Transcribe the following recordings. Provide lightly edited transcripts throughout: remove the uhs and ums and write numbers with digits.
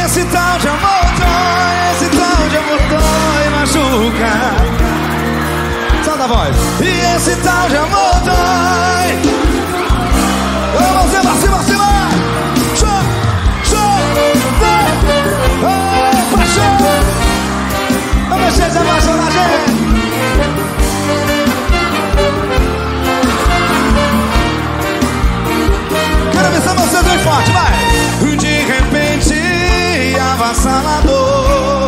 esse tal de amor dói, esse tal de amor dói, machuca. Solta a voz. E esse tal de amor dói. Vamos pra cima, cima. Show, show, vai. Paixão. Vamos mexer de apaixonar, gente. Quero ver se vocês bem forte, vai. De repente, avassalador,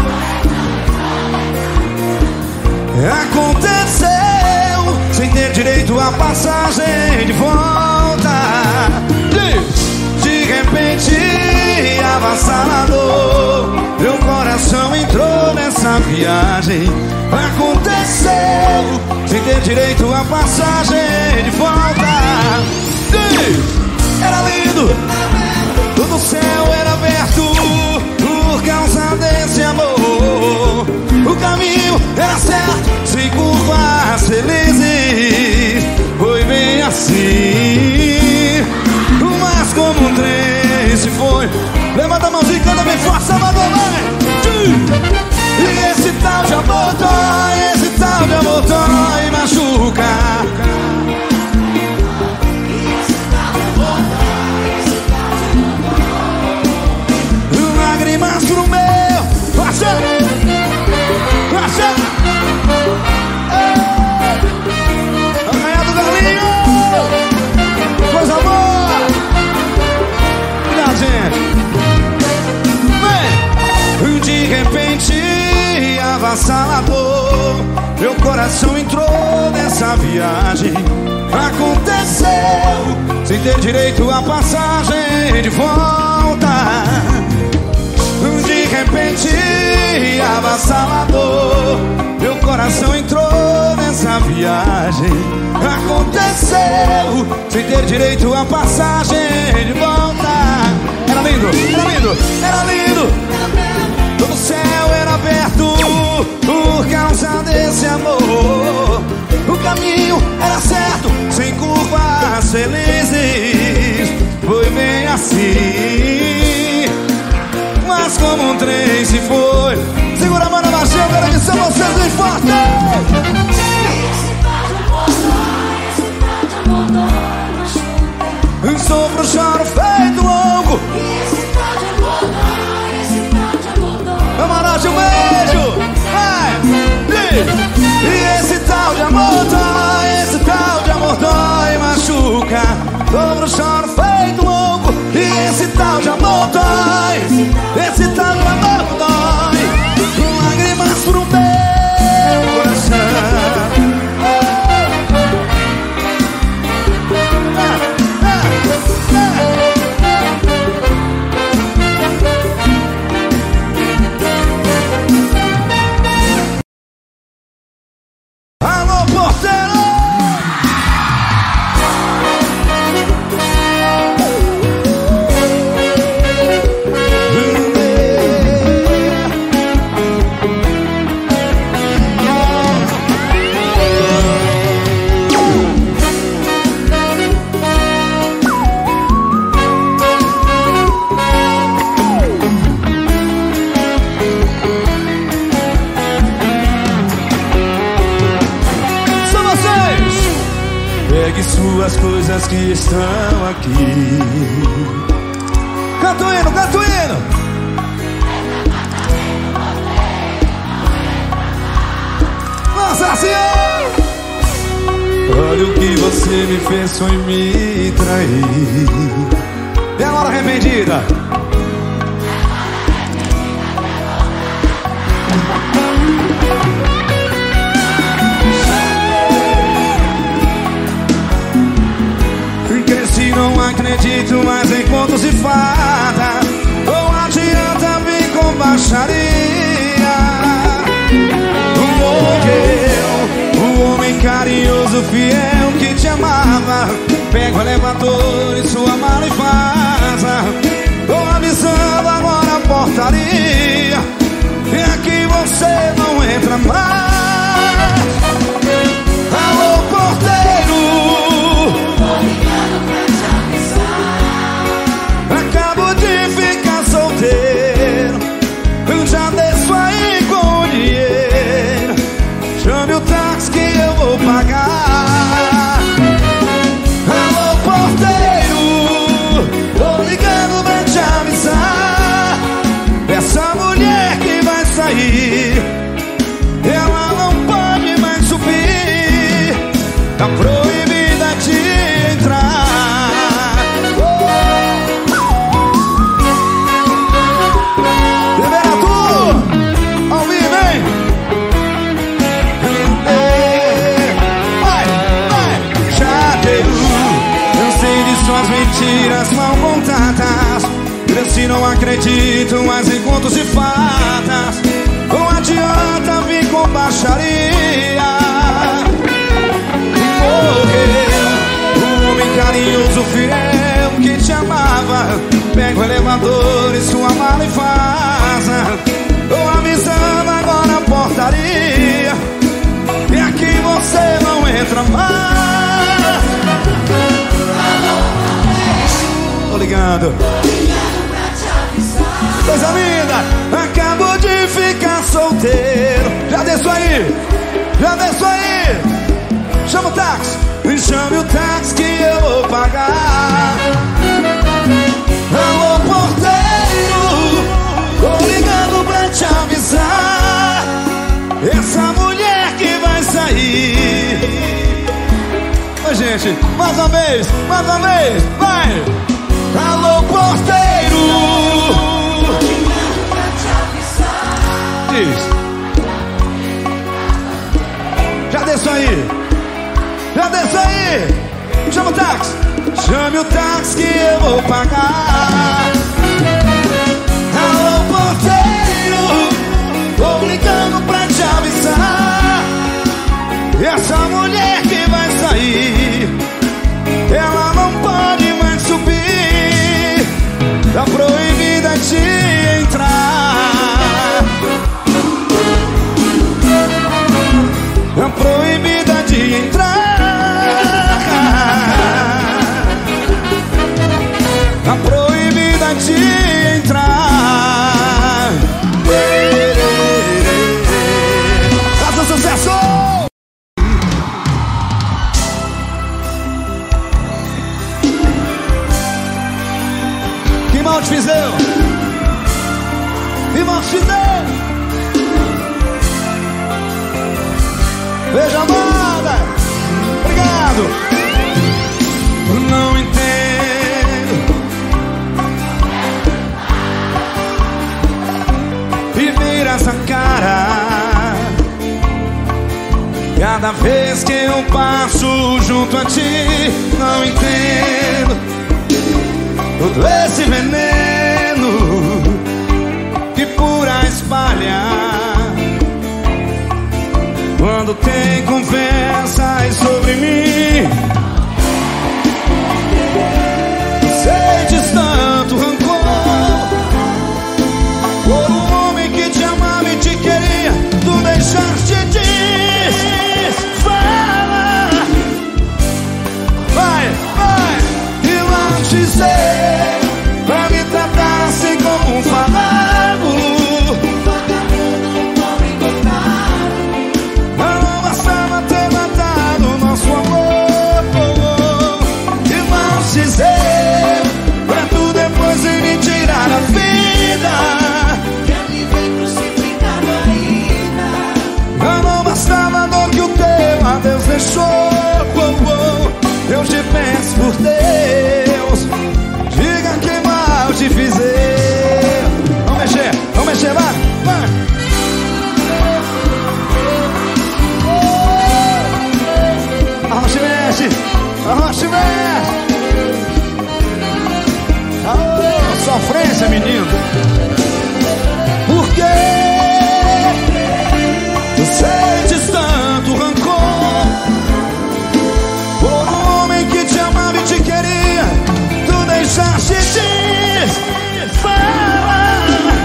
aconteceu sem ter direito à passagem de volta. De repente, avassalador, meu coração entrou nessa viagem. Aconteceu sem ter direito à passagem de volta. Era lindo, todo o céu era aberto por causa desse amor. O caminho era certo, sem curvas felizes. Foi bem assim, mas como um trem se foi. Levanta a mãozinha e canta bem forte, Salvador, vai! E esse tal de amor dói, esse tal de amor dói, machuca. Lágrimas pro meu coração, coração. Arranhado do galinho, coisa boa. Obrigado, gente. Vem. De repente, avassalador, meu coração entrou nessa viagem. Aconteceu sem ter direito à passagem de volta. De repente, avassalador, meu coração entrou nessa viagem. Aconteceu sem ter direito à passagem de volta. Era lindo, era lindo, era lindo. Todo o céu era aberto por causa desse amor. O caminho era certo, sem curvas felizes. Foi bem assim, mas como um trem se foi. Segura a mão na baixinha, eu quero que são vocês bem fortes. Sofro, choro, feito louco. Camarote, um beijo. E esse tal de amor dói, esse tal de amor dói, machuca. Sofro, choro, feito louco. E esse tal de amor dói, esse tal de amor dói. Lágrimas pro meu coração. Alô, porteiro! Pegue suas coisas que estão aqui. Canto hino, canto hino. Nossa Senhora! Olha o que você me fez, foi me trair. E agora arrependida? Não acredito mais em contos de fada. Não adianta vir com baixaria. O homem carinhoso, fiel que te amava, pega o elevador e sua mala e vaza. Tô avisando agora a portaria, e aqui você não entra mais. Alô, porteiro, tô ligando pra te avisar. Acabo de ficar solteiro. acredito mais em contos e fadas. Não adianta vir com baixaria. Morreu um homem carinhoso, fiel, que te amava. Pega o elevador e sua mala e vaza. Tô avisando agora a portaria, e aqui você não entra mais. Tô ligando pra te avisar. coisa linda, acabo de ficar solteiro. Já desço aí, já desço aí. Chama o táxi, chame o táxi que eu vou pagar. Alô, porteiro, tô ligando pra te avisar. Essa mulher que vai sair. Oi, gente, mais uma vez, vai. Alô, porteiro, diz. Já desço aí, já desço aí. Chama o táxi, chame o táxi que eu vou pagar. Alô, porteiro, tô ligando pra te avisar. Essa mulher que vai sair, ela não pode mais subir. Tá proibida de entrar. Tá proibida de entrar. Tá proibida de entrar. Faça sucesso! Que mal te fiz eu? Que mal te fiz eu? Veja, amada, obrigado. Não entendo e vira essa cara cada vez que eu passo junto a ti. Não entendo todo esse veneno que por aí espalha quando tem conversas sobre mim. Sentes tanto rancor por um homem que te amava e te queria. Tu deixaste de falar. Vai, e não dizer pra me tratar assim como um farrapo. Não bastava ter matado nosso amor. E não dizer pra tu depois ir me tirar a vida. Quer me ver crucificado ainda. Não bastava a dor que o teu adeus deixou. Eu te peço por Deus, diga que mal te fiz eu. Vamos mexer, vai. Arrocha e mexe. Aô, sofrência, menino. Por que tu sentes tanto rancor por um homem que te amava e te queria? Tu deixaste de falar.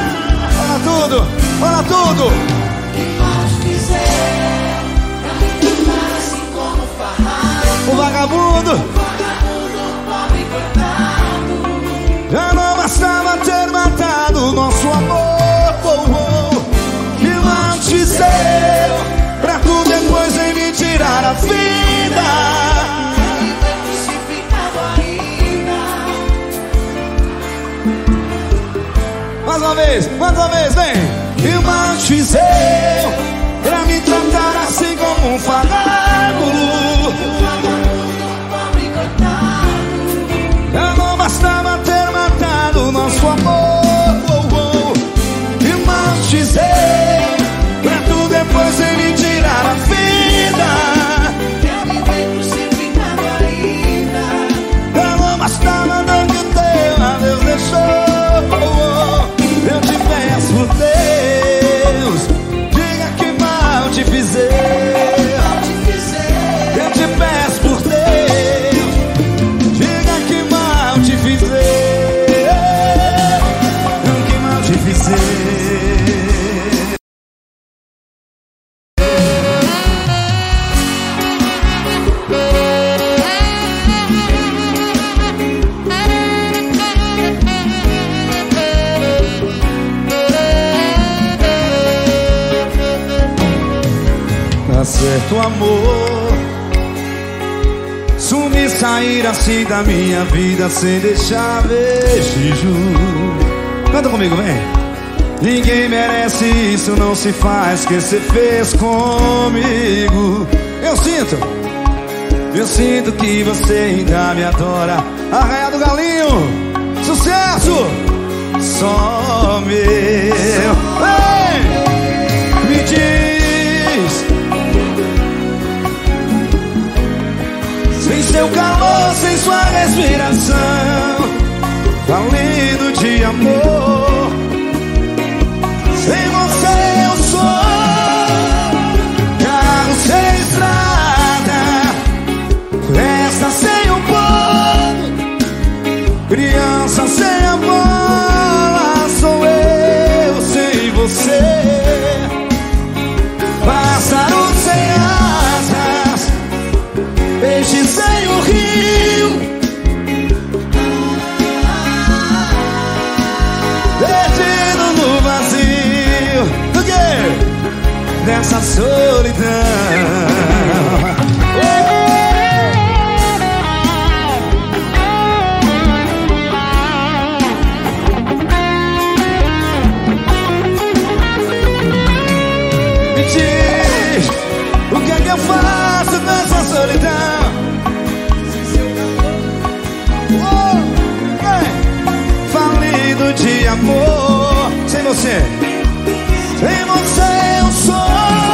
Fala tudo. Que mal te fizer pra me tratar assim como farrapo. O vagabundo, Pobre coitado. já não bastava ter matado nosso amor. Que mal te fizer pra tu depois em me tirar a vida. Quer me ver crucificado ainda. Mais uma vez, vem. Que mal te fizer pra me tratar assim como um farrapo. Pobre coitado. Já não bastava ter matado nosso amor. Que mal te fizer pra tu depois em me tirar a vida. Quer me ver crucificado ainda. Já não bastava a dor que o teu adeus deixou. você. Tá certo, amor, sumir, sair assim da minha vida sem deixar vestígio. Canta comigo, vem. Ninguém merece isso, não se faz que você fez comigo. Eu sinto que você ainda me adora. Arraia do Galinho, sucesso! Só meu. Ei! Me diz, sem seu calor, sem sua respiração, falido de amor. Sem você eu sou carro sem estrada, festa sem um povo, criança sem a bola. Sou eu sem você, pássaro sem asas, peixe sem o rio, perdido no vazio. Do quê? Nessa solidão. Me diz, o que é que eu faço nessa solidão? Falido de amor. Sem você eu sou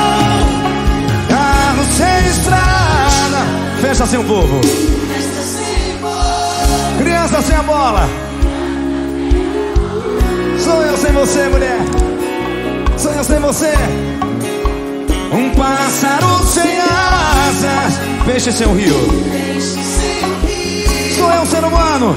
carro sem estrada, festa sem o povo, criança sem a bola. Sou eu sem você, mulher. Sou eu sem você. Um pássaro sem asas, peixe sem o rio. Sou eu, ser humano,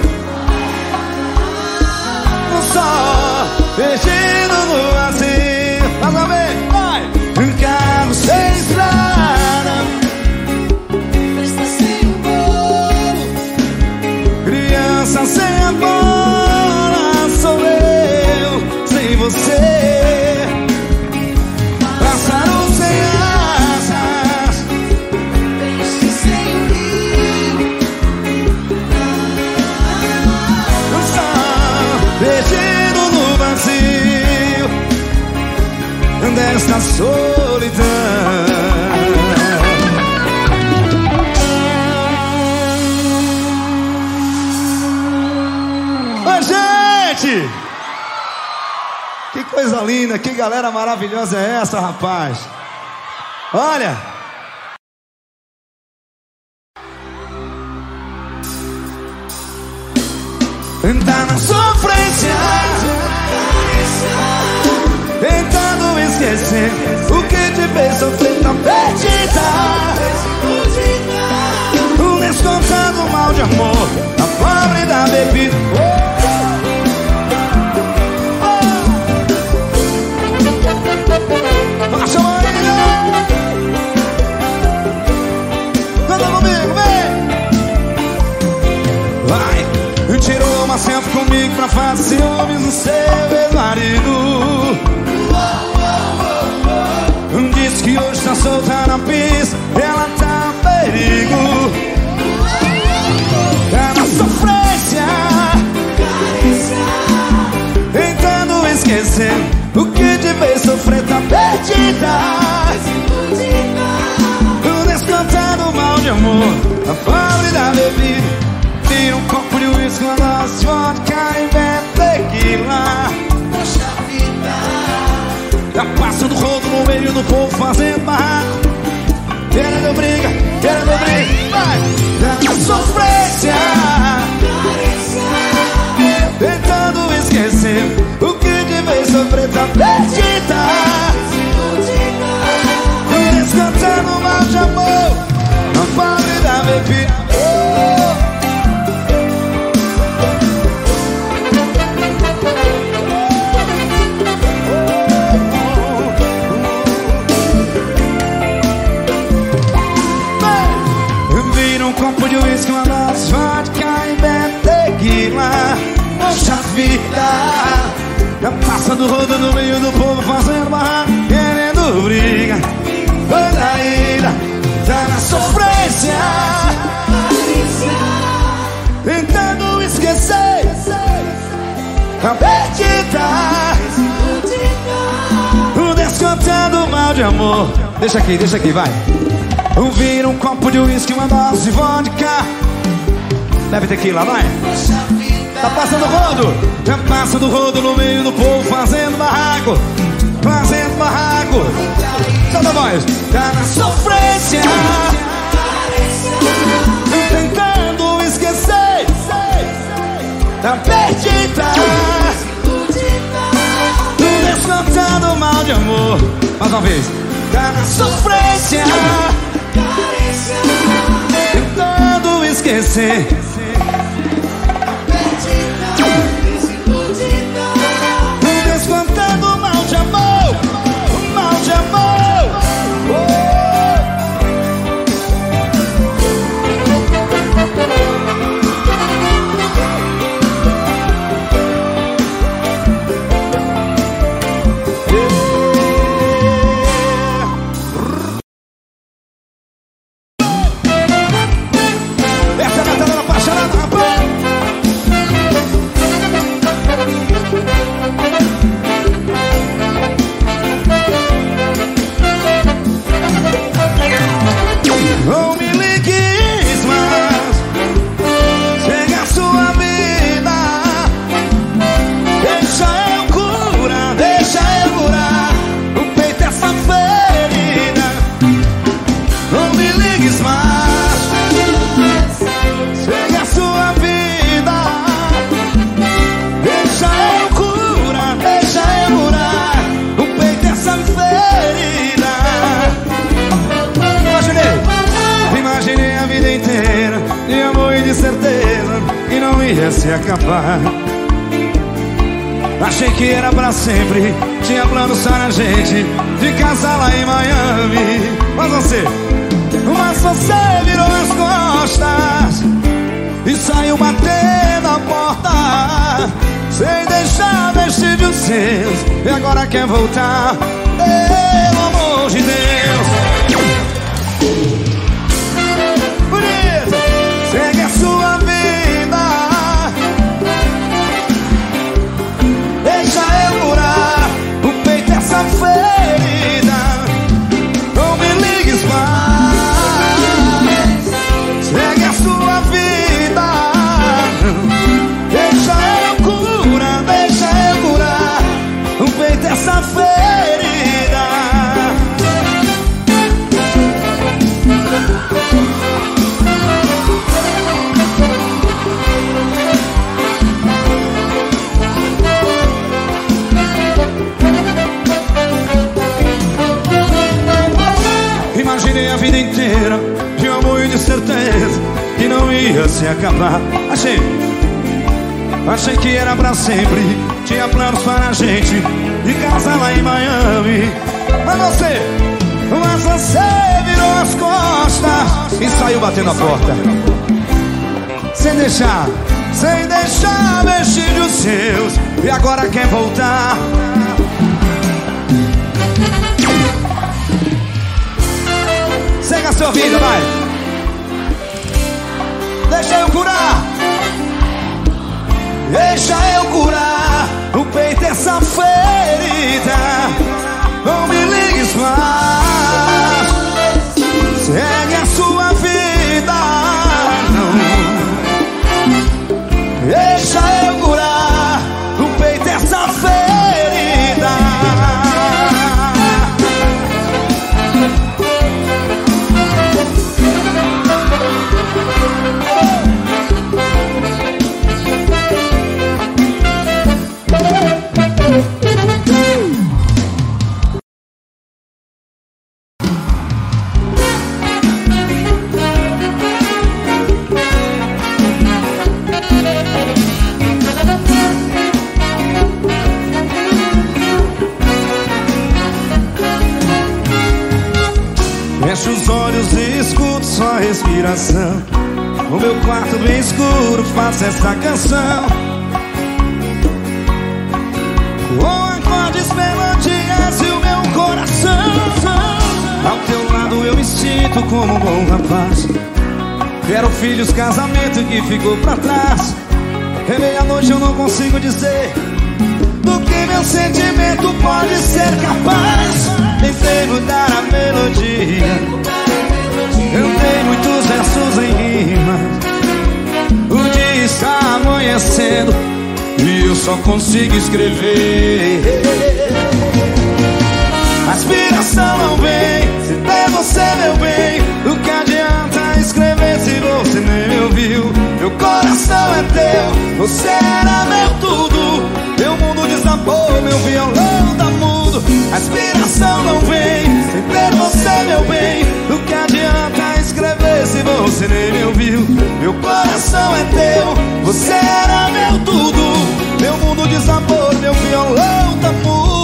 um sol perdido no vazio. Mais uma vez, vai! Um carro sem estrada, festa sem o povo, criança sem a bola. Sou eu sem você, pássaro sem asas, peixe sem o rio, um sol perdido no vazio desta solidão. Oi, gente! Que coisa linda, que galera maravilhosa é essa, rapaz? Olha! Tá na sofrência, tentando esquecer o que te fez sofrer, tá perdida, descontando mal de amor, a pobre da bebida. Baixa a maninha, canta comigo, vem. Vai, tirou uma selfie comigo pra fazer ciúmes no seu ex-marido. Diz que hoje tá solta na pista, ela tá em perigo. Tá na sofrência, tentando esquecer o que te fez sofrer, tá perdida, descontando mal de amor, a pobre da bebida. Tira um copo de uísque, uma dose de vodka e bebe tequila. Poxa vida, tá passando rodo no meio do povo fazendo barraco. Querendo briga, vai. Tá na sofrência, tentando esquecer o que te fez sofrer, tá perdida, descontando mal de amor, a pobre da bebida. Passando rodo no meio do povo, fazendo barraco, querendo briga. Foi na ira, tá na sofrência, tentando esquecer a perdida, descontando mal de amor. Deixa aqui, vai. Vira um copo de uísque, uma dose de vodka. Bebe tequila, vai. Tá passando rodo. Tá passando rodo no meio do povo, fazendo barraco. Fazendo barraco. Solta a voz. Tá na sofrência, tentando esquecer a perdida, descontando mal de amor. Mais uma vez. Tá na sofrência, tentando esquecer, descontando mal de amor. Mal de amor. Se acabar. Achei que era pra sempre, tinha planos para a gente de casar lá em Miami. Mas você virou as costas e saiu batendo a porta, sem deixar vestígios seus. E agora quer voltar, pelo amor de Deus. Bonito, segue a sua vida. Deixa eu curar o peito essa ferida. Não me ligues mais, segue a sua vida. Deixa eu curar o peito essa ferida. Imaginei a vida inteira de amor e de certeza que não ia se acabar. Achei que era pra sempre, tinha planos para a gente de casar lá em Miami. Mas você virou as costas e saiu batendo a porta, sem deixar vestígios seus. E agora quer voltar. Segue a sua vida, vai. Deixa eu curar. Deixa eu curar o peito essa ferida. Não me ligues mais, segue a sua vida. Não. Deixa eu curar o peito essa ferida. Fecho os olhos e escuto sua respiração. No meu quarto bem escuro faço essa canção. Com a sentimento como um bom rapaz. Quero filhos, casamento que ficou pra trás. É meia-noite, eu não consigo dizer do que meu sentimento pode ser capaz. Tentei mudar a melodia, cantei muitos versos em rima. O dia está amanhecendo e eu só consigo escrever. Aspiração não vem se der você, meu bem. Do que adianta escrever se você nem me ouviu? Meu coração é teu, você era meu tudo. Meu mundo desabou, meu violão tá mudo. Aspiração não vem sem ter você, meu bem. Do que adianta escrever se você nem me ouviu? Meu coração é teu, você era meu tudo. Meu mundo desabou, meu violão tá mudo.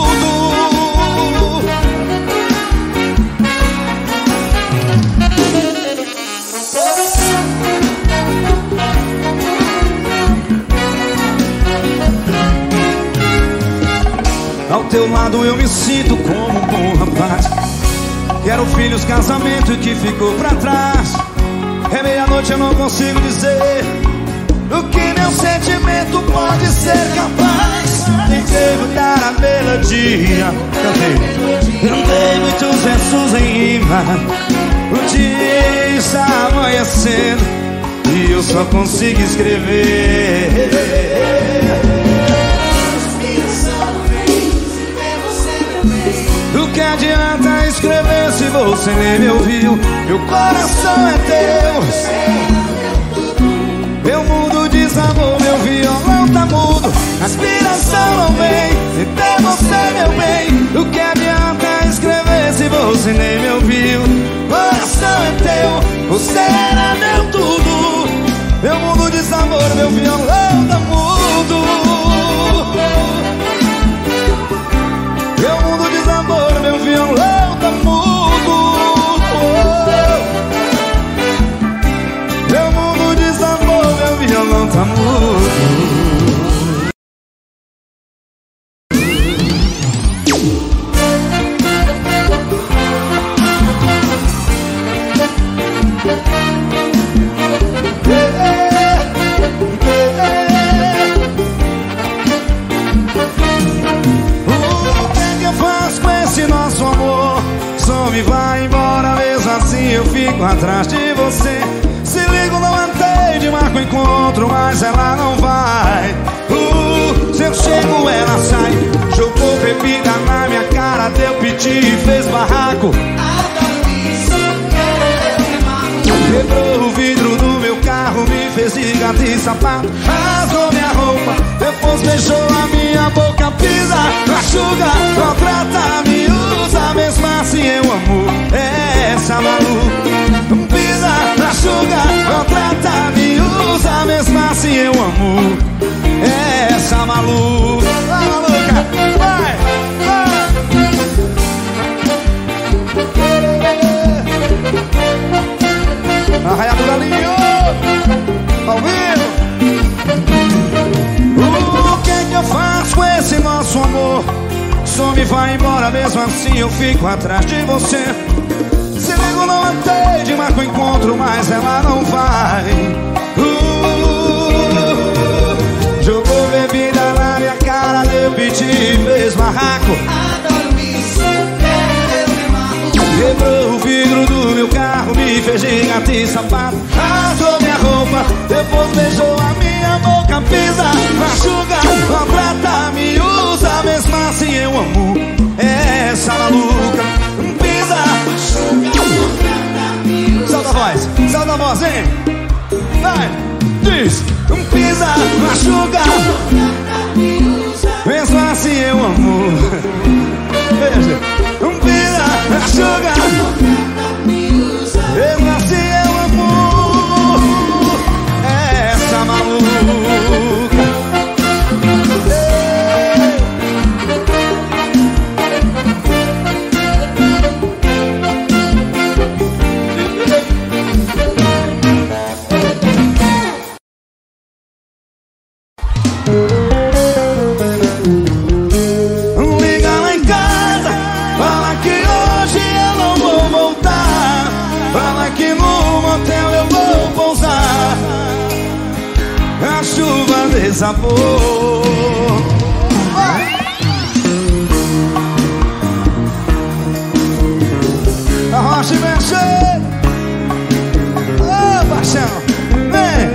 Ao teu lado eu me sinto como um bom rapaz. Quero filhos, casamento que ficou pra trás. É meia-noite, eu não consigo dizer do que meu sentimento pode ser capaz. Tentei mudar a melodia, cantei muitos versos em rima. O dia está amanhecendo e eu só consigo escrever. Do que adianta escrever se você nem me ouviu? Meu coração é teu, meu mundo desabou, meu violão tá mudo. Aspiração não vem se ter você, meu bem. Do que adianta escrever se você nem me ouviu? Coração é teu, você era meu tudo. Meu mundo desabou, meu violão tá mudo. Meu mundo desabou, meu violão tá mudo. Meu mundo desabou, meu violão tá mudo. Vai embora, mesmo assim eu fico atrás de você. Se ligo, não andei de marco encontro, mas ela não vai. Se eu chego, ela sai. Jogou bebida na minha cara, deu piti e fez barraco. Quebrou o vidro do meu carro, me fez de gato e sapato. Rasgou minha roupa, depois beijou a minha boca. Pisa, machuca, maltrata, me usa, mesmo assim eu amo essa maluca. Pisa, machuca, maltrata, me usa, mesmo assim eu amo essa maluca. Vai, maluca, vai, vai. Arraiado Galinho, ao vivo. O que eu faço com esse nosso amor? Some, vai embora, mesmo assim eu fico atrás de você. Se ligo, não andei de marco encontro, mas ela não vai. Jogou bebida na minha cara, deu piti e fez barraco. Adoro isso, quero ver maluco. Quebrou o vidro do meu carro, me fez de gato e sapato. Rasgou minha roupa, depois beijou a minha boca. Pisa, machuca, maltrata, me usa, mesmo assim eu amo essa maluca. Pisa, machuca, maltrata, me usa. Solta a voz, solta a voz, hein? Vai, diz. Pisa, machuca, Maltrata, me usa. mesmo assim eu amo. Veja. Pisa, machuca, Maltrata, me usa. mesmo assim eu amo essa maluca. desabou. Arrocha e mexe. Ô, paixão, vem.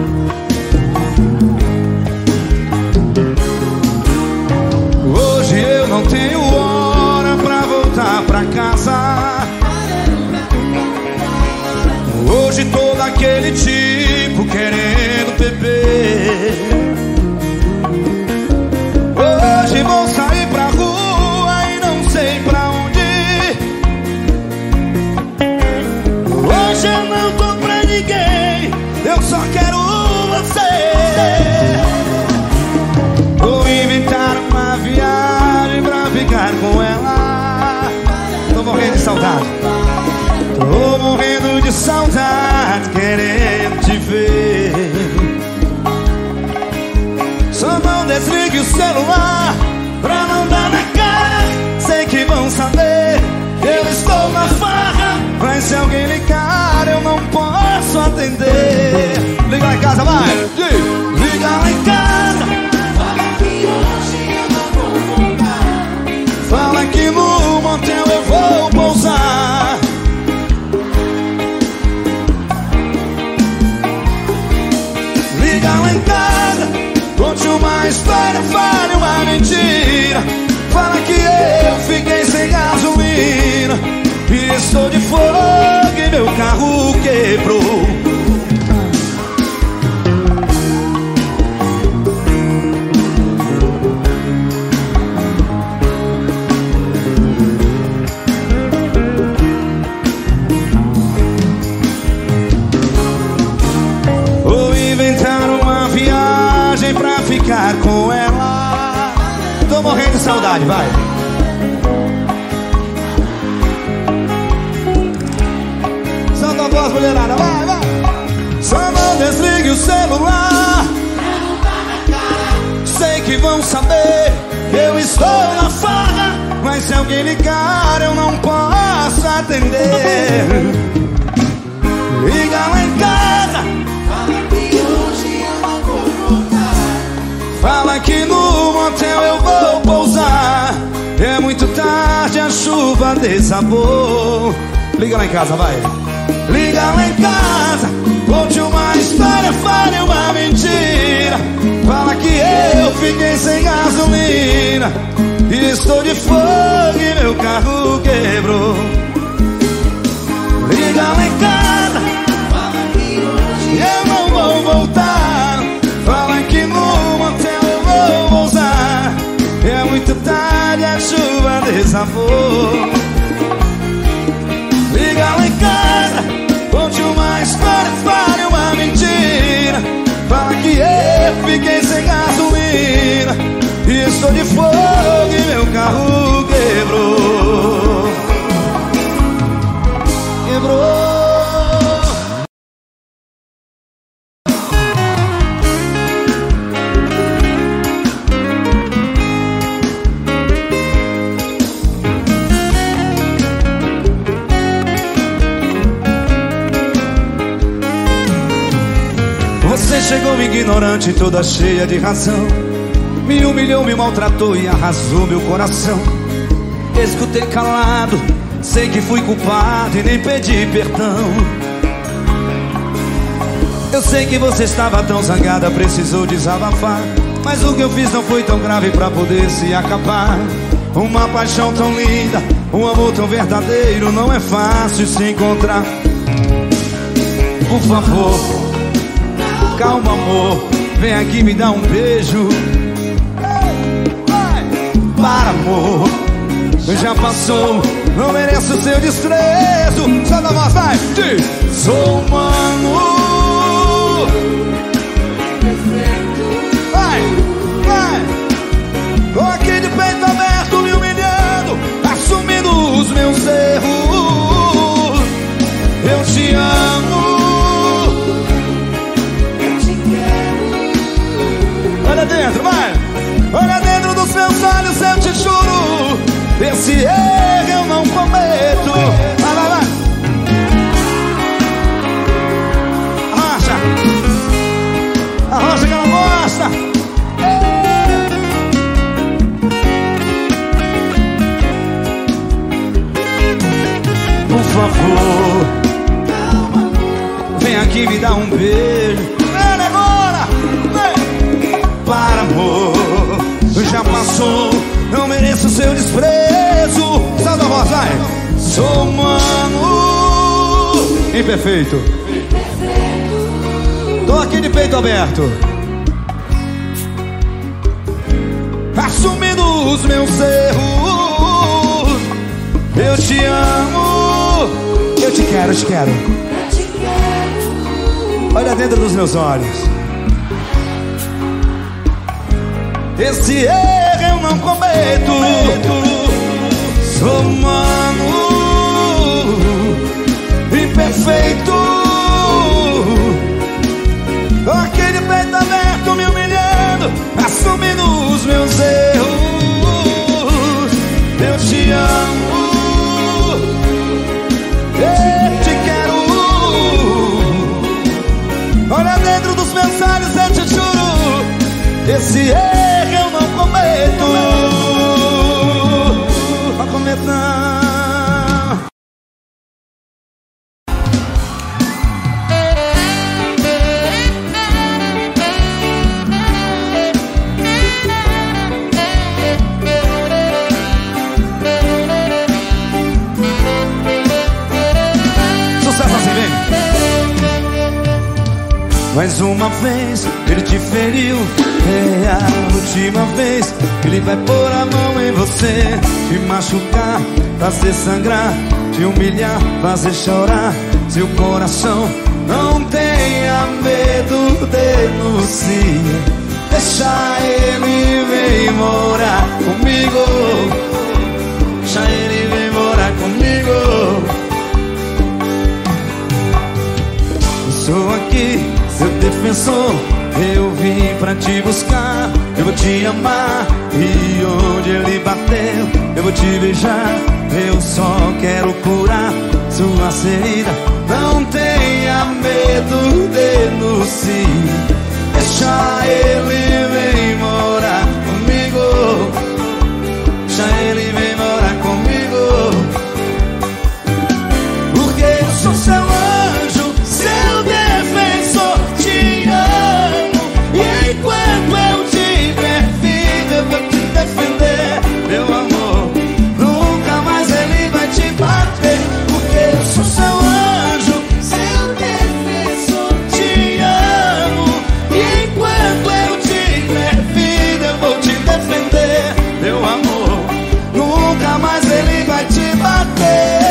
Hoje eu não tenho hora pra voltar pra casa. Hoje tô daquele tipo querendo beber. Hoje vou sair pra rua e não sei pra onde ir. Hoje eu não tô pra ninguém, eu só quero você. Vou inventar uma viagem pra ficar com ela. Tô morrendo de saudade. Tô morrendo de saudade, querendo te ver. Só não desligue o celular pra não dar na cara. Sei que vão saber que eu estou na farra, mas se alguém ligar eu não posso atender. Liga lá em casa, vai! Liga lá em casa. Fala que hoje eu não vou voltar. Fala que no motel eu vou pousar. Liga lá em casa, conte uma história, fale uma mentira. Fala que eu fiquei sem gasolina e estou de fogo e meu carro quebrou. Vou inventar uma viagem pra ficar com ela. Tô morrendo de saudade, vai. Solta a voz, mulherada, vai, vai. Só não desligue o celular. Sei que vão saber que eu estou na farra, mas se alguém ligar eu não posso atender. Liga lá em casa. Fala que hoje eu não vou voltar. Fala que no motel eu vou pousar. É muito tarde, a chuva desabou. Liga lá em casa, vai. Liga lá em casa, conte uma história, fale uma mentira. Fala que eu fiquei sem gasolina e estou de fogo e meu carro quebrou. Liga lá em casa. Fala que hoje Eu não vou voltar. Fala que no motel eu vou pousar. É muito tarde, a chuva desabou. Liga lá em casa, conte uma história, fale uma mentira. Fala que eu fiquei sem gasolina e estou de fogo e meu carro quebrou. Quebrou. Você chegou ignorante, toda cheia de razão. Me humilhou, me maltratou e arrasou meu coração. Escutei calado, sei que fui culpado e nem pedi perdão. Eu sei que você estava tão zangada, precisou desabafar, mas o que eu fiz não foi tão grave pra poder se acabar. Uma paixão tão linda, um amor tão verdadeiro, não é fácil se encontrar. Por favor, calma amor, vem aqui me dar um beijo. Para amor, já passou, não mereço seu desprezo. Solta a voz, vai! Sou humano. Vai, vai. Tô aqui de peito aberto, me humilhando, assumindo os meus erros. Eu te amo. Olha dentro, vai! Olha dentro dos meus olhos, eu te juro, esse erro eu não cometo. Vai, vai, vai! Arrocha! Arrocha que ela gosta! que me dá um beijo. Vem agora, vem. Para amor, já passou, não mereço seu desprezo. Salve a voz, vai. Sou humano, imperfeito. Tô aqui de peito aberto, assumindo os meus erros. Eu te amo, eu te quero, eu te quero. Olha dentro dos meus olhos. Esse erro eu não cometo. Sou humano, imperfeito. Tô aqui de peito aberto, me humilhando, assumindo os meus erros. Eu te amo, eu te quero. Olha dentro dos meus olhos, eu te juro, esse erro eu não cometo. Não cometo não. Mais uma vez ele te feriu, é a última vez que ele vai pôr a mão em você, te machucar, fazer sangrar, te humilhar, fazer chorar seu coração. Não tenha medo, denuncie, deixa ele vir morar comigo, deixa ele vir morar comigo. Eu sou aqui, seu defensor, eu vim pra te buscar. Eu vou te amar, e onde ele bateu eu vou te beijar. Eu só quero curar sua ferida. Não tenha medo, denuncie, deixa ele vir morar comigo, deixa ele vir morar comigo. Porque eu sou seu anjo, seu defensor, te amo, e enquanto eu tiver vida eu vou te defender. Meu amor, nunca mais ele vai te bater. Porque eu sou seu anjo, seu defensor, te amo, e enquanto eu tiver vida eu vou te defender. Meu amor, nunca mais ele vai te bater.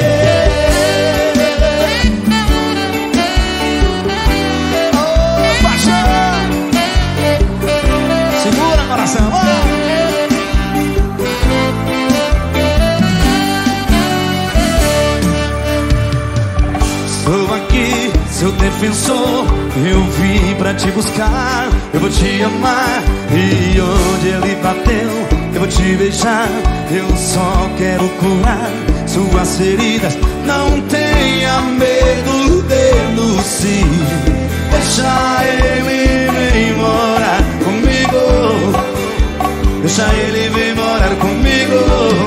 Estou aqui, seu defensor, eu vim pra te buscar. Eu vou te amar, e onde ele bateu eu vou te beijar. Eu só quero curar suas feridas. Não tenha medo, denuncie, deixa ele vir morar comigo, deixa ele vir morar comigo.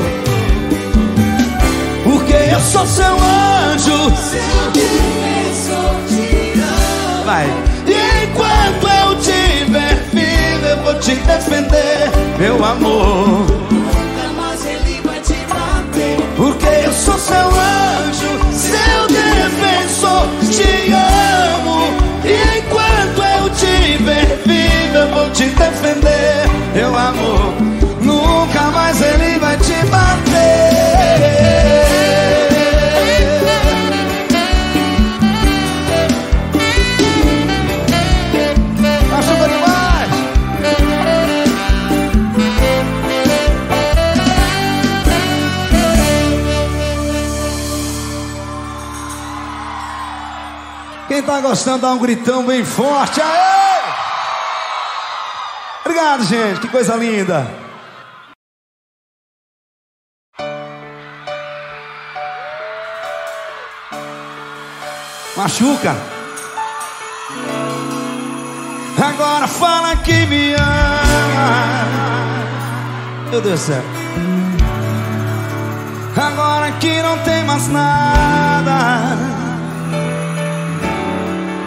Porque eu sou seu anjo, seu defensor, te amo. Vai. E enquanto eu tiver vida eu vou te defender. Meu amor, nunca mais ele vai te bater. Porque eu sou seu anjo, seu defensor, te amo, e enquanto eu tiver vida eu vou te defender. Meu amor, nunca mais ele vai te bater. Machuca demais. Quem tá gostando dá um gritão bem forte. Aê! Obrigado, gente, que coisa linda. Machuca. Agora fala que me ama. Meu Deus do céu. Agora que não tem mais nada.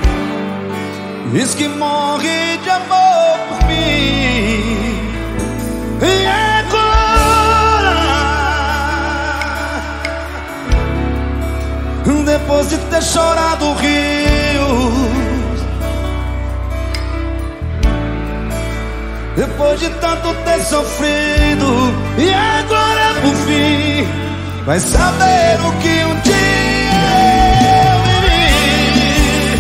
diz que morre de amor por mim. E agora, depois de ter chorado rios, depois de tanto ter sofrido, e agora por fim vai saber o que um dia eu vivi.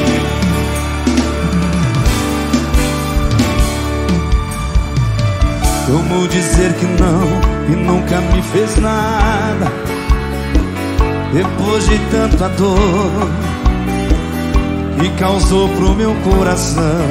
Como dizer que não e nunca me fez nada, depois de tanta dor que causou pro meu coração.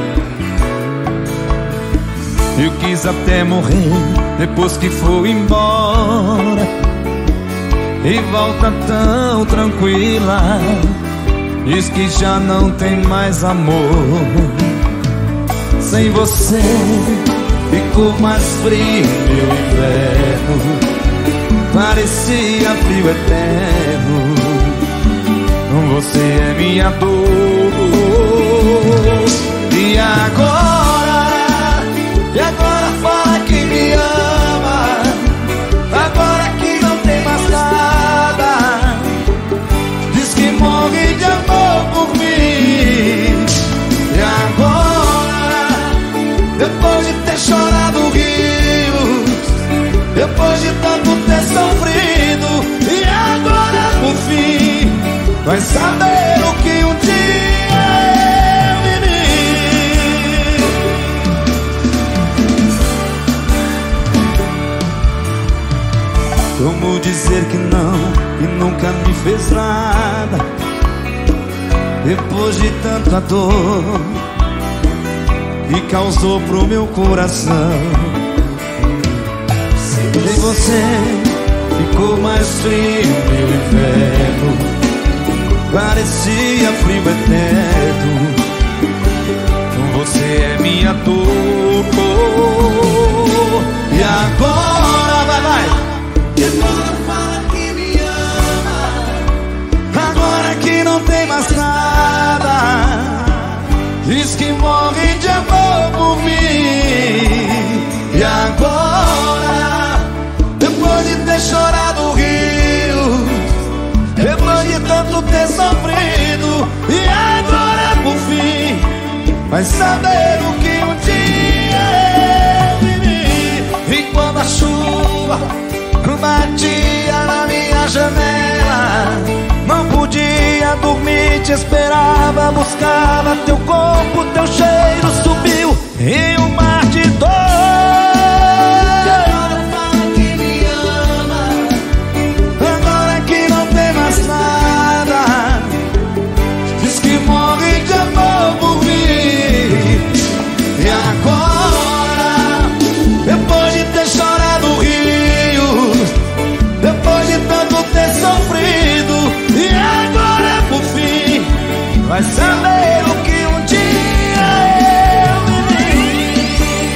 Eu quis até morrer depois que foi embora, e volta tão tranquila, diz que já não tem mais amor. Sem você ficou mais frio meu inverno, parecia frio eterno. Você é minha dor. E agora fala que me ama, agora que não tem mais nada, diz que morre de amor por mim. E agora, depois de ter chorado rios, depois de tanto ter sofrido, e agora por fim vai saber o que um dia eu vivi. Como dizer que não e nunca me fez nada, depois de tanta dor que causou pro meu coração. Sem você ficou mais frio meu inverno, parecia frio eterno. Você é minha dor. E agora vai. E agora fala que me ama, Agora que não tem mais nada, diz que morre de amor por mim. E agora, depois de ter chorado rios, depois de tanto ter sofrido, e agora por fim vai saber o que um dia eu vivi. E quando a chuva batia na minha janela, não podia dormir, te esperava, buscava teu corpo, teu cheiro subiu e um mar de dor. agora fala que me ama, Agora que não tem mais nada, diz que morre de amor por mim. E agora, depois de ter chorado rios, depois de tanto ter sofrido, e agora por fim vai saber o que um dia eu vivi.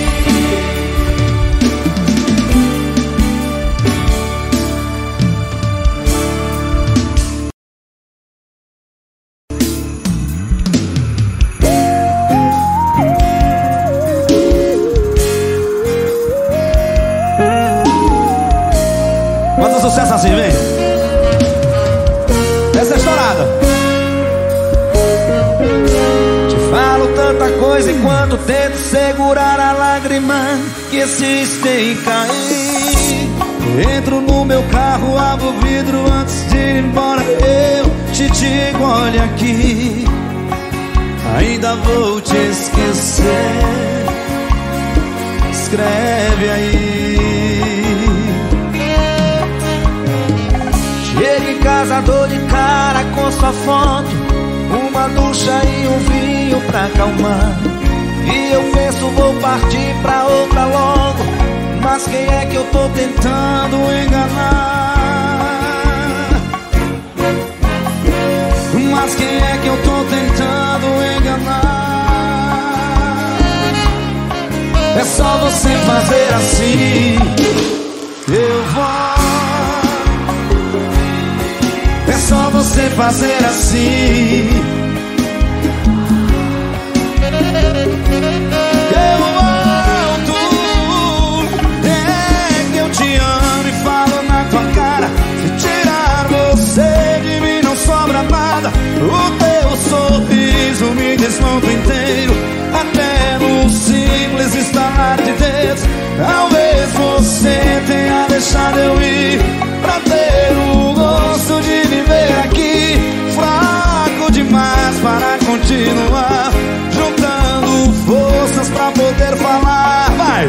Bota um sucesso assim, vem. Essa é estourada. Te falo tanta coisa enquanto tento segurar a lágrima que insiste em cair. Entro no meu carro, abro o vidro antes de ir embora. Eu te digo, olha aqui, ainda vou te esquecer. Escreve aí. Chego em casa, dou de cara com sua foto, uma ducha e um vinho pra acalmar. E eu penso, vou partir pra outra logo, mas quem é que eu tô tentando enganar? Mas quem é que eu tô tentando enganar? É só você fazer assim, eu vou. É só você fazer assim, desmonto inteiro, até no simples estalar de dedos. Talvez você tenha deixado eu ir pra ter o gosto de viver aqui. Fraco demais para continuar, juntando forças pra poder falar. Vai!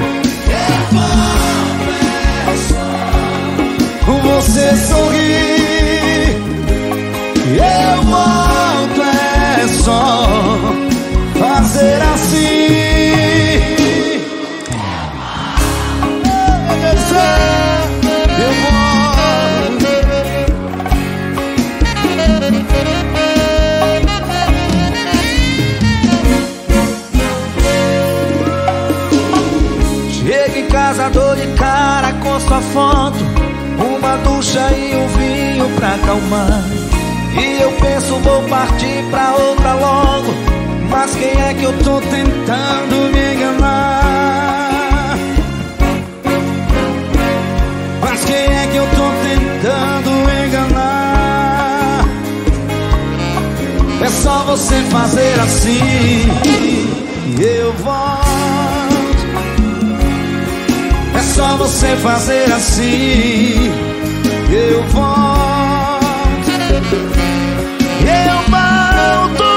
Você sorri, eu volto, é só fazer assim. Eu volto. Chego em casa, dou de cara com sua foto, uma ducha e um vinho pra acalmar. E eu penso, vou partir pra outra logo. Mas quem é que eu tô tentando me enganar? Mas quem é que eu tô tentando enganar? É só você fazer assim e eu volto. É só você fazer assim, eu volto, eu volto.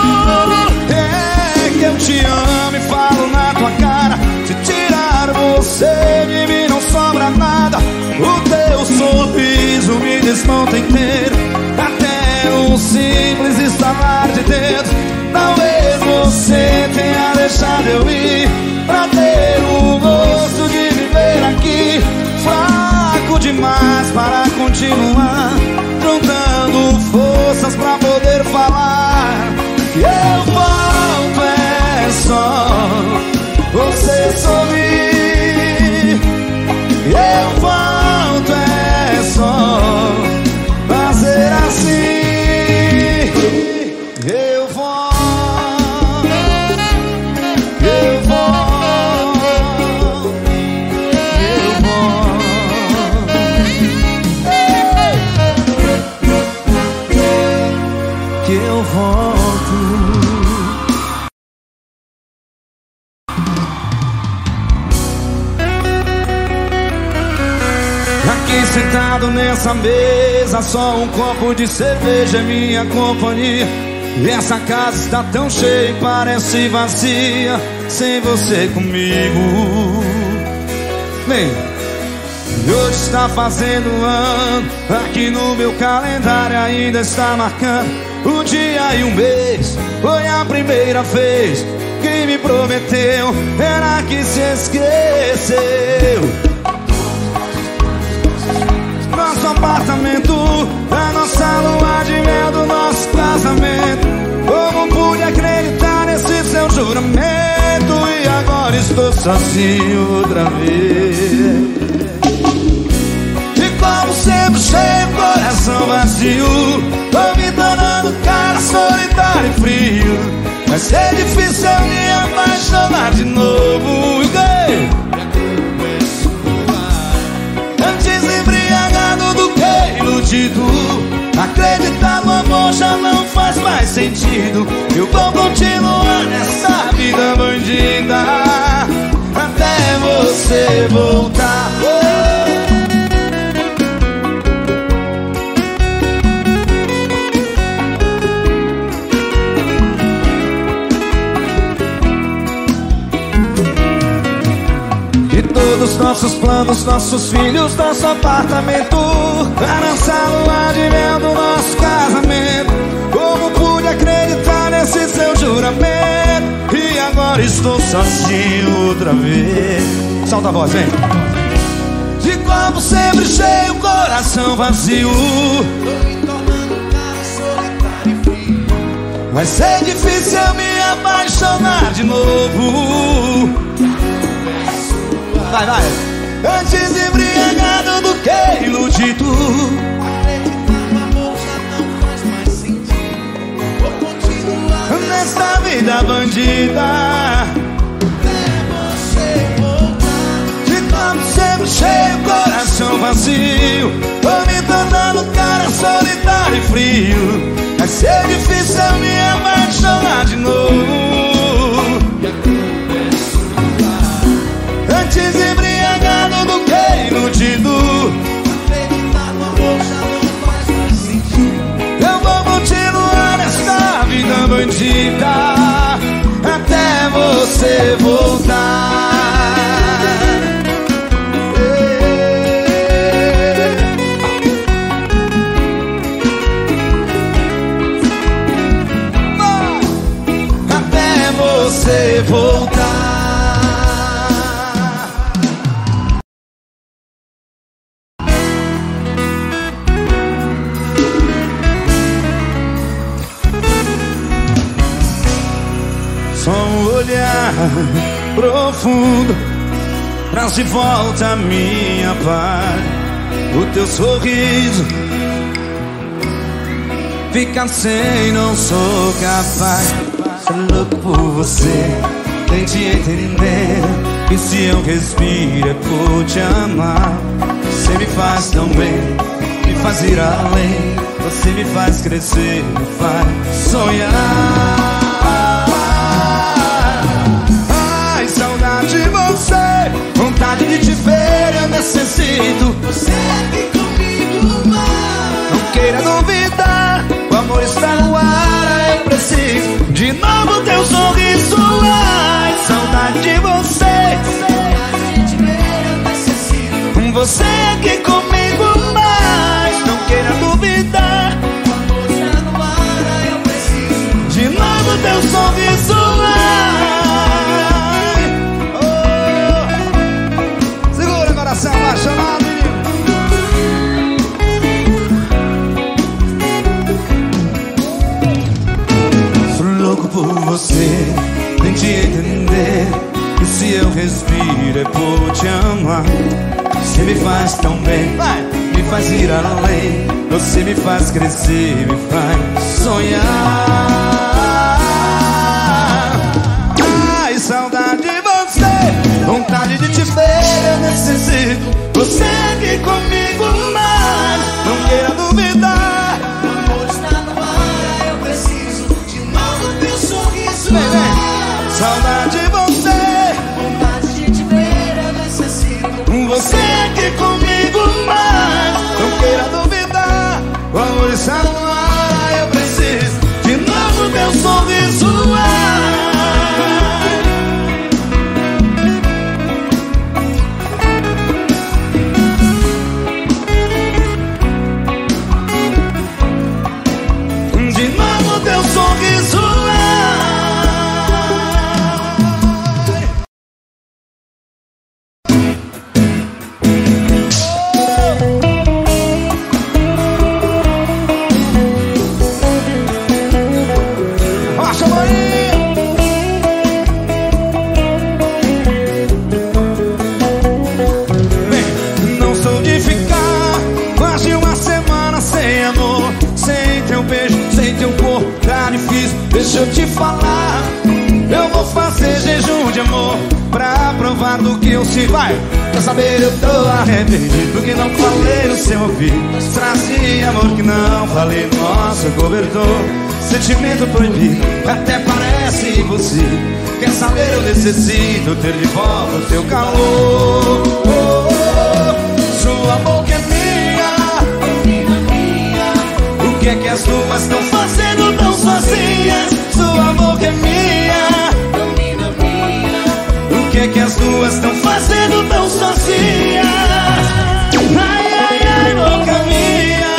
É que eu te amo e falo na tua cara. Se tirar você de mim não sobra nada. O teu sorriso me desmonta inteiro, até um simples estalar de dedos. Talvez você tenha deixado eu ir pra ter o gosto de viver aqui. Fraco demais para continuar, juntando forças pra poder falar. Eu volto, é só você sorrir. Eu volto, é só fazer assim. Eu volto. Eu volto. Aqui sentado nessa mesa, só um copo de cerveja é minha companhia. E essa casa está tão cheia e parece vazia sem você comigo. Bem, e hoje está fazendo um ano, aqui no meu calendário ainda está marcando um dia e um mês. Foi a primeira vez que me prometeu, era que se esqueceu. Nosso apartamento, a nossa lua de mel do nosso casamento. Como pude acreditar nesse seu juramento? E agora estou sozinho outra vez. Como sempre, cheio, coração vazio. Tô me tornando cara solitário e frio. Vai ser difícil eu me apaixonar de novo. Antes embriagado do que iludido. Acreditar no amor já não faz mais sentido. Eu vou continuar nessa vida bandida até você voltar. Todos nossos planos, nossos filhos, nosso apartamento, a nossa lua de mel do nosso casamento. Como pude acreditar nesse seu juramento? E agora estou sozinho outra vez. Solta a voz, vem. De copo sempre cheio, coração vazio. Tô me tornando um cara solitário e frio. Vai ser difícil eu me apaixonar de novo. Vai, vai. Antes embriagado do que iludido. Acreditar no amor já não faz mais sentido. Vou continuar nessa vida bandida até você voltar. De copo sempre cheio, coração vazio. Tô me tornando cara solitário e frio. Vai ser difícil eu me apaixonar de novo. você voltar. Só um olhar profundo traz de volta a minha paz. O teu sorriso fica sem, não sou capaz. Sou louco por você, tente entender que se eu respiro é por te amar. Você me faz tão bem, me faz ir além. Você me faz crescer, me faz sonhar. Ai, saudade de você, vontade de te ver, eu necessito. Você aqui comigo, mas não queira duvidar, o amor está no ar, eu preciso de novo teu sorriso. Ai, saudade de você, saudade de te ver, eu necessito. você aqui comigo, mas não queira duvidar, O amor está no ar, eu preciso de novo teu sorriso. Ai, oh. Segura, coração apaixonado, menino. Sou louco por você, tente entender que se eu respiro é por te amar. Você me faz tão bem, me faz ir além. Você me faz crescer, me faz sonhar. Ai, saudade de você, vontade de te ver, eu necessito. Você aqui comigo, mas não queira duvidar. O amor está no ar, eu preciso de novo teu sorriso. Vem, vem. Saudade de você, Vontade de te ver, eu necessito. você aqui comigo, mas não queira duvidar. O amor está no ar, eu preciso de novo teu sorriso. De novo teu sorriso. Rocha, Bahia. Bem, não sou de ficar quase uma semana sem amor, sem teu beijo, sem teu corpo, tá difícil. Deixa eu te falar, eu vou fazer jejum de amor pra provar do que eu sinto. Vai, quer saber, eu tô arrependido do que não falei no seu ouvido. Trazia amor que não falei no nosso cobertor. Sentimento proibido, até parece impossível. Quer saber, eu necessito ter de volta o teu calor. Oh, oh, sua boca é minha, Menina minha, o que é que as duas estão fazendo tão sozinhas? Sua boca é minha, menina minha, o que é que as duas estão fazendo tão sozinhas? Ai, ai, ai, boca minha.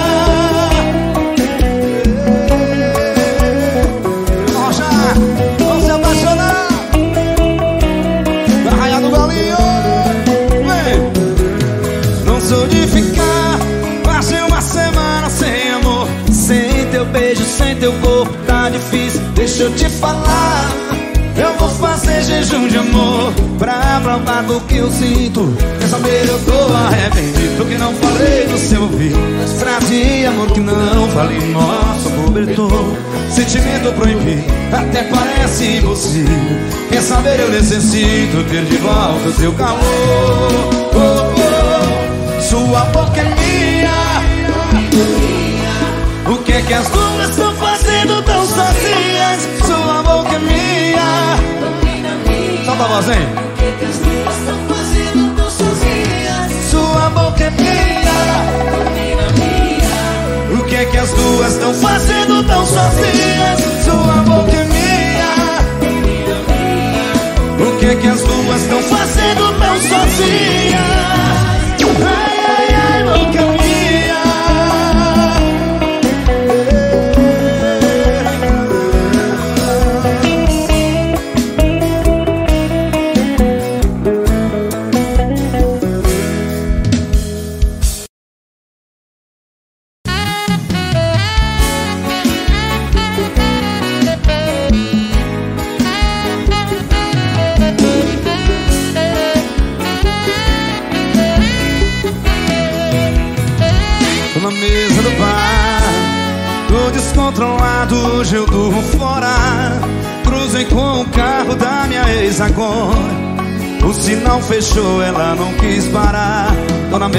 Rocha, vamos se apaixonar. Vai raiar no galinho. Vem. Não sou de ficar quase uma semana sem amor, sem teu beijo, sem teu corpo, tá difícil. Deixa eu te falar, eu vou fazer jejum de amor pra provar do que eu sinto. Quer saber, eu tô arrependido do que não falei no seu ouvido. Trazia amor que não falei no nosso cobertor. Sentimento proibido, até parece impossível. Quer saber, eu necessito ter de volta o teu calor. Oh, oh, sua boca é minha, o que é que as duas estão fazendo tão sozinhas? Sua boca é minha. menina minha. Solta a voz, hein? O que as duas estão fazendo tão sozinhas? Sua boca é minha, Menina minha, o que é que as duas estão fazendo tão sozinhas? Sua boca é minha, menina minha, o que é que as duas estão fazendo tão sozinhas? Ai, ai, ai, boca minha. descontrolado, hoje eu durmo fora. Cruzei com o carro da minha ex agora. O sinal fechou, ela não quis parar. Tô na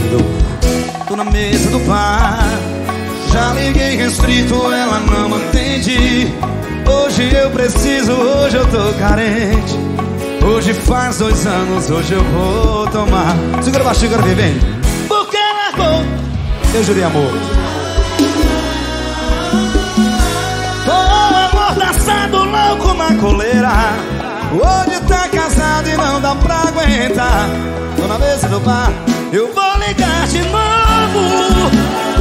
mesa do bar. Já liguei restrito, ela não atende. Hoje eu preciso, hoje eu tô carente. Hoje faz 2 anos, hoje eu vou tomar. Segura baixinho, agora vem. Porque largou, eu jurei amor. Tô amordaçado, louco na coleira. Hoje tá casado e não dá pra aguentar. Tô na mesa do bar, eu vou ligar de novo.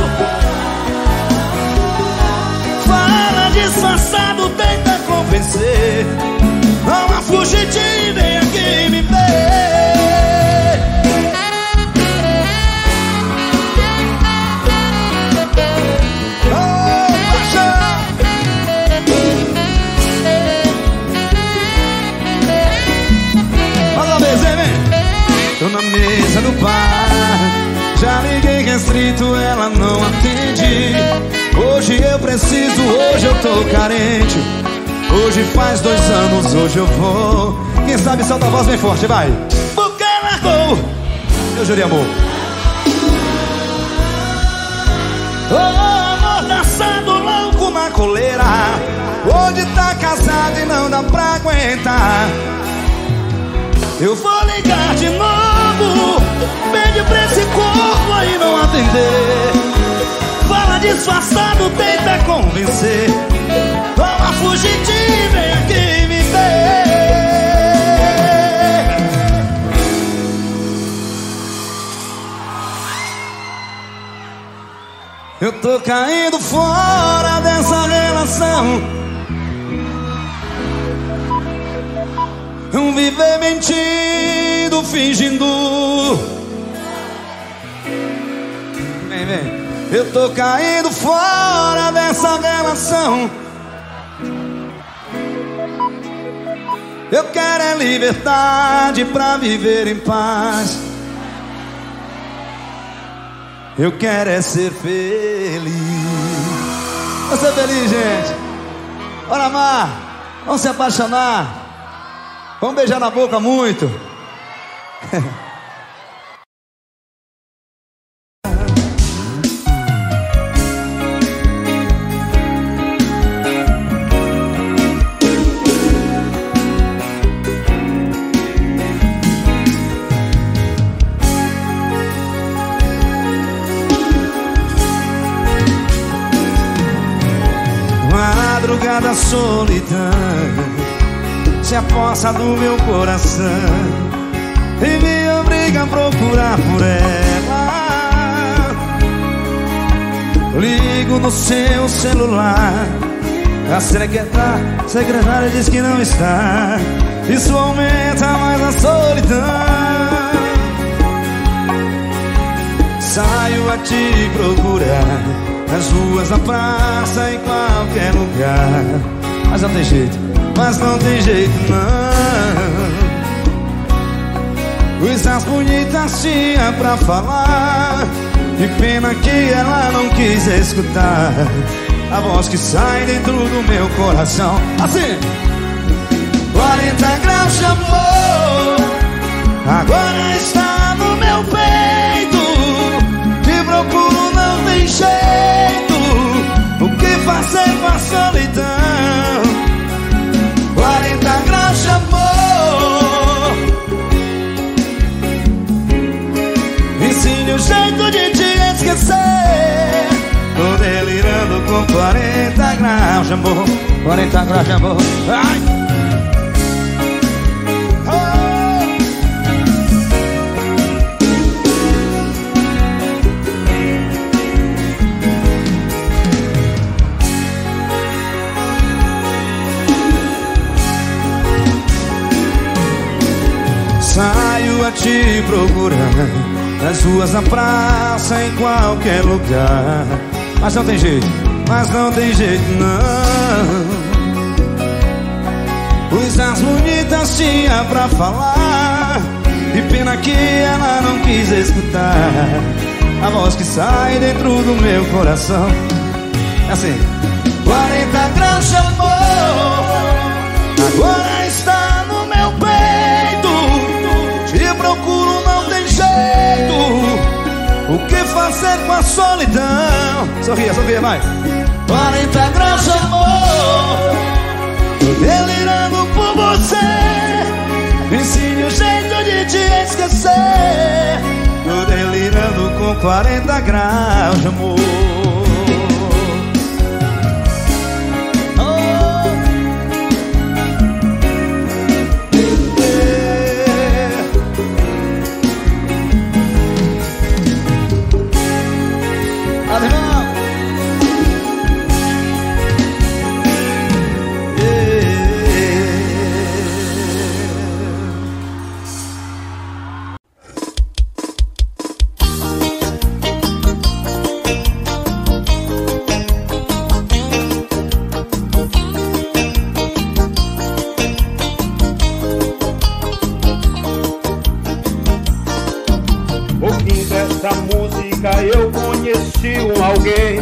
Fala disfarçado, tenta convencer. Uma fugitiva, vem aqui me ver. Oh, paixão. Mais uma vez, vem. Tô na mesa do bar. Já liguei restrito, ela não atende. Hoje eu preciso, hoje eu tô carente. Hoje faz 2 anos, hoje eu vou. Quem sabe solta a voz bem forte, vai. Porque largou, eu jurei amor. Oh, amordaçado, louco na coleira. Hoje tá casado e não dá pra aguentar. Eu vou ligar de novo. Pede pra esse corpo aí não atender. Fala disfarçado, tenta convencer. Vamos fugitiva, vem aqui me ver. Eu tô caindo fora dessa relação. Viver mentindo, fingindo. Vem. Eu tô caindo fora dessa relação. Eu quero é liberdade pra viver em paz. Eu quero é ser feliz. Vamos ser feliz, gente. Bora amar. Vamos se apaixonar. Vamos beijar na boca muito. Madrugada, solidão se aposta do meu coração e me obriga a procurar por ela. Ligo no seu celular, a secretária diz que não está. Isso aumenta mais a solidão. Saio a te procurar nas ruas, na praça, em qualquer lugar. Mas não tem jeito, não. Coisas bonitas tinha pra falar, que pena que ela não quis escutar a voz que sai dentro do meu coração. Assim, 40 graus de amor agora está no meu peito. Te procuro, não tem jeito. O que fazer com a solidão? 40 graus de amor. Ensine o jeito de te esquecer. Tô delirando com 40 graus de amor. 40 graus de amor. Ai. Saio a te procurar nas ruas, na praça, em qualquer lugar. Mas não tem jeito, não. Coisas bonitas tinha pra falar, que pena que ela não quis escutar a voz que sai dentro do meu coração. É assim. 40 graus de amor agora está no meu peito. Te procuro, não tem jeito. O que fazer com a solidão? Sorria, sorria, vai. 40 graus de amor, tô delirando por você. Me ensine o jeito de te esquecer. Tô delirando com 40 graus de amor. Ouvindo essa música eu conheci alguém,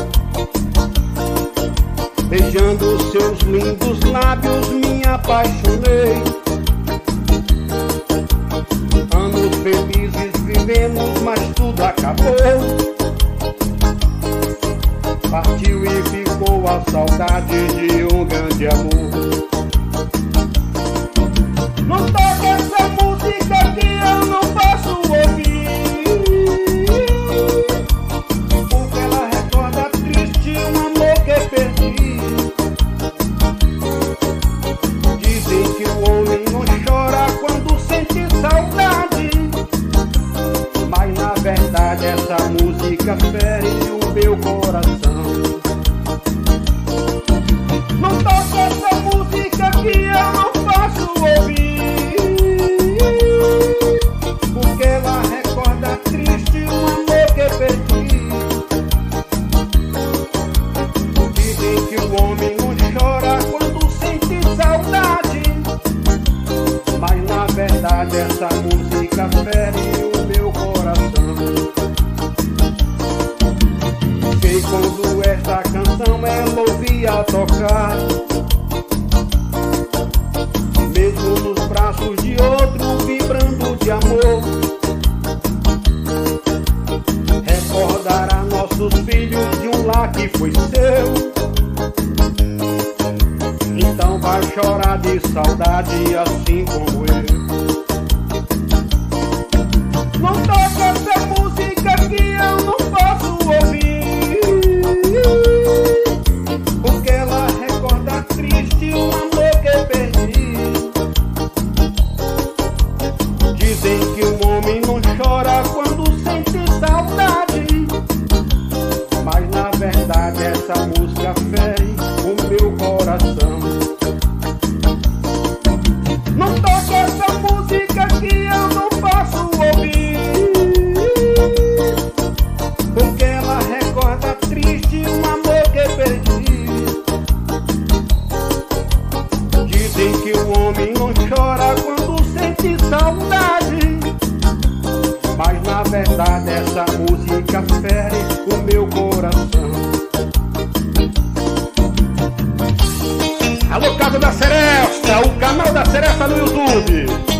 beijando seus lindos lábios me apaixonei. Anos felizes vivemos, mas tudo acabou. Partiu e ficou a saudade de um grande amor. Não toca essa música que eu não posso ouvir, porque ela recorda triste um amor que perdi. Dizem que o homem não chora quando sente saudade, mas na verdade essa música fere o meu coração. Não toca essa música que eu não posso ouvir, porque ela recorda triste um amor que perdi. Dizem que o homem não chora quando sente saudade, mas na verdade essa música fere o meu coração. Sei quando esta canção ela ouvia tocar, mesmo nos braços de outro vibrando de amor. Recordará nossos filhos de um lar que foi seu, então vai chorar de saudade assim como eu. Não toca essa música que eu não posso ouvir, porque ela recorda triste um amor que perdi. Dizem que o homem não chora quando sente saudade, mas na verdade essa música fere o meu coração. Não toca essa música que eu não posso ouvir, porque ela recorda triste um amor que perdi. Dizem que o homem não chora quando sente saudade, mas na verdade essa música fere o meu coração. Alô, Casa da Seresta, o canal da Seresta no YouTube.